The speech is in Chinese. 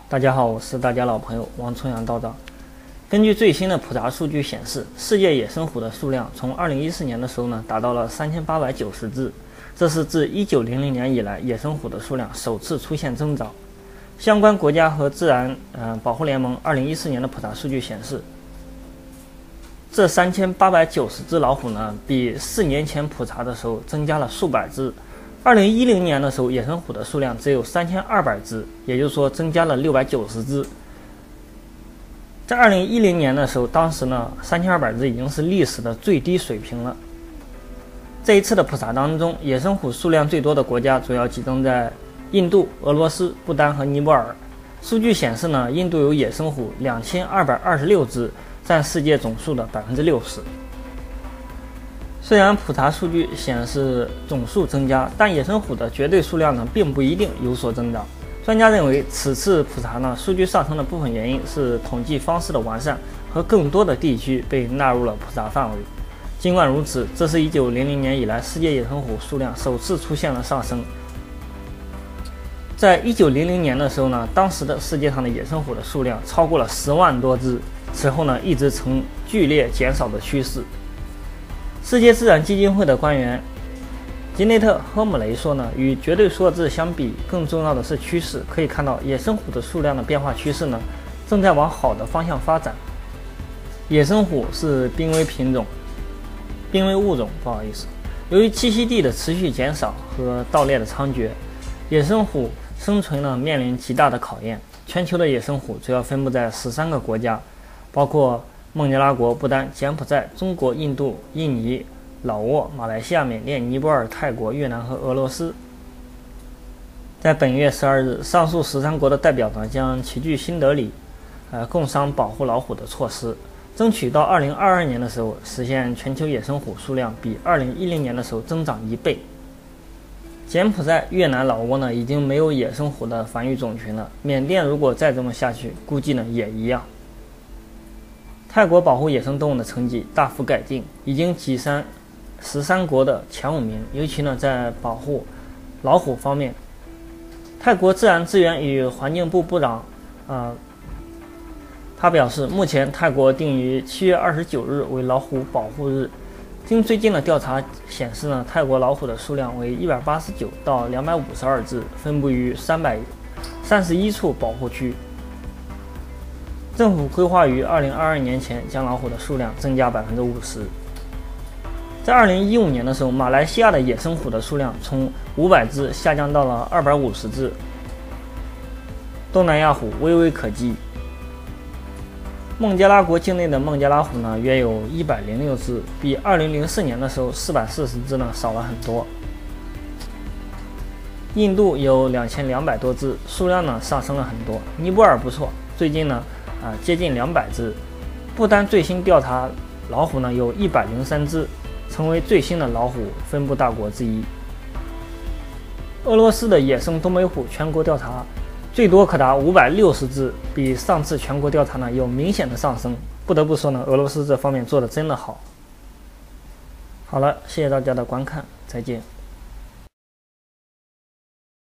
大家好，我是大家老朋友王重阳道长。根据最新的普查数据显示，世界野生虎的数量从2014年的时候呢，达到了3890只，这是自1900年以来野生虎的数量首次出现增长。相关国家和自然保护联盟2014年的普查数据显示，这3890只老虎呢，比4年前普查的时候增加了数百只。2010年的时候，野生虎的数量只有3200只，也就是说增加了690只。在2010年的时候，当时呢3200只已经是历史的最低水平了。这一次的普查当中，野生虎数量最多的国家主要集中在印度、俄罗斯、不丹和尼泊尔。数据显示呢，印度有野生虎2226只，占世界总数的60%。虽然普查数据显示总数增加，但野生虎的绝对数量呢，并不一定有所增长。专家认为，此次普查呢，数据上升的部分原因是统计方式的完善和更多的地区被纳入了普查范围。尽管如此，这是1900年以来世界野生虎数量首次出现了上升。在1900年的时候呢，当时的世界上的野生虎的数量超过了10万多只，此后呢，一直呈剧烈减少的趋势。世界自然基金会的官员吉内特·赫姆雷说呢，与绝对数字相比，更重要的是趋势。可以看到，野生虎的数量的变化趋势呢，正在往好的方向发展。野生虎是濒危物种，由于栖息地的持续减少和盗猎的猖獗，野生虎生存呢面临极大的考验。全球的野生虎主要分布在13个国家，包括孟加拉国、不丹、柬埔寨、中国、印度、印尼、老挝、马来西亚、缅甸、尼泊尔、泰国、越南和俄罗斯。在本月12日，上述13国的代表呢将齐聚新德里，共商保护老虎的措施，争取到2022年的时候实现全球野生虎数量比2010年的时候增长1倍。柬埔寨、越南、老挝呢已经没有野生虎的繁育种群了，缅甸如果再这么下去，估计呢也一样。泰国保护野生动物的成绩大幅改进，已经跻身13国的前5名。尤其呢，在保护老虎方面，泰国自然资源与环境部部长他表示，目前泰国定于7月29日为老虎保护日。经最近的调查显示呢，泰国老虎的数量为189到252只，分布于331处保护区。政府规划于2022年前将老虎的数量增加50%。在2015年的时候，马来西亚的野生虎的数量从500只下降到了250只。东南亚虎微微可击。孟加拉国境内的孟加拉虎呢，约有106只，比2004年的时候440只呢少了很多。印度有2200多只，数量呢上升了很多。尼泊尔不错，最近呢接近200只。不丹最新调查老虎呢有103只，成为最新的老虎分布大国之一。俄罗斯的野生东北虎全国调查最多可达560只，比上次全国调查呢有明显的上升。不得不说呢，俄罗斯这方面做的真的好。好了，谢谢大家的观看，再见。